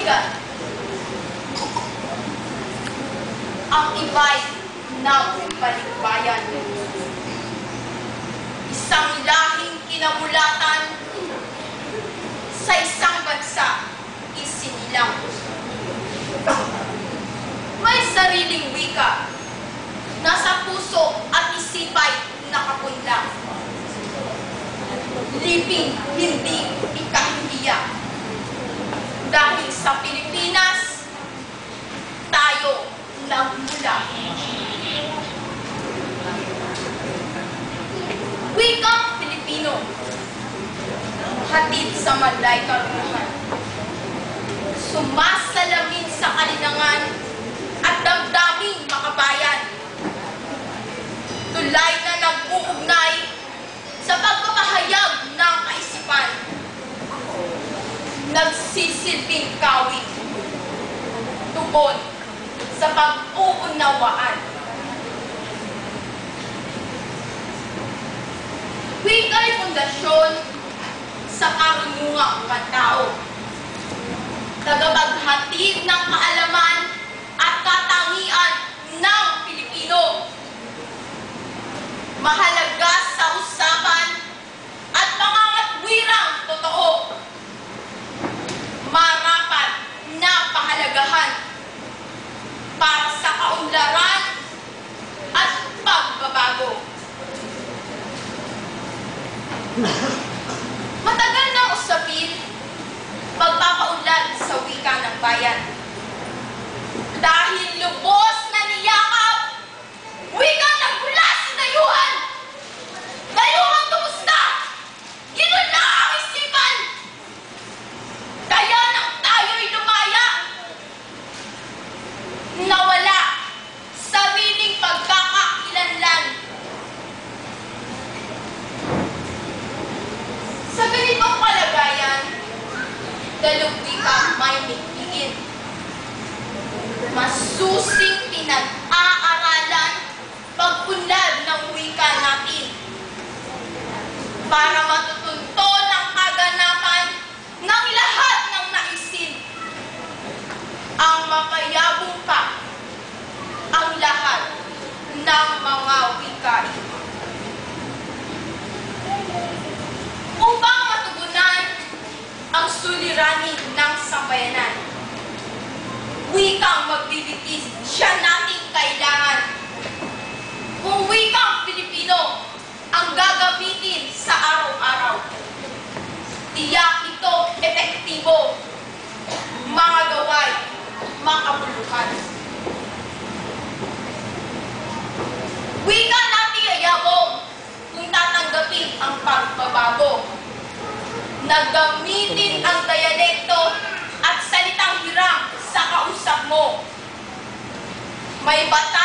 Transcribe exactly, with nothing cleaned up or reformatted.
kaibigan. Ang iba'y ng balikbayan. Isang lahing kinamulatan sa isang bansa isinilang. May sariling wika na sa puso at isipay nakapunla. Liping hindi ikahihiya. Dahil sa Pilipinas, tayo nagmula. Wikang Pilipino, hatid sa Manday Karunungan. Sumasalamin sa kalinangan at damdaming makabayan. Tulay na nag-uugnay sa pagpapahayag ng kaisipan. Nagsisilbing kawit, tugon sa pag-uunawaan. Wika'y pundasyon sa karunungang pantao. Tagapaghatid ng kaalaman at katangian ng Pilipino. Mahalaga sa usapan at pangangatwirang totoo. Marapat na pahalagahan para sa kaunlaran at pagbabago. Matagal na usapin pagpapaunlad sa wika ng bayan. Dahil lubos na niyakap, wika nagmula sa dayuhan. Dayuhan kumusta? Ginula ang isipan. Kaya nang tayo'y lumaya, nawala sariling pagkakakilanlan. Sa ganitong kalagayan, dalawang wika may migdiin. Masusing pinag-aaralan pag-unlad ng wika natin para matutunton ang kaganapan ng lahat ng naisin. Ang mapayabong pa ang lahat ng mga wika. Upang matugunan ang suliranin ng sambayanan, wikang magbibigis siya nating kailangan. Kung wikang Pilipino ang gagamitin sa araw-araw, tiyak ito epektibo, mga gaway, makabuluhan. Wika natin ayabong kung tatanggapin ang pagbabago. Naggamitin ang dialekto at salitang hirang sa kausap mo. May bata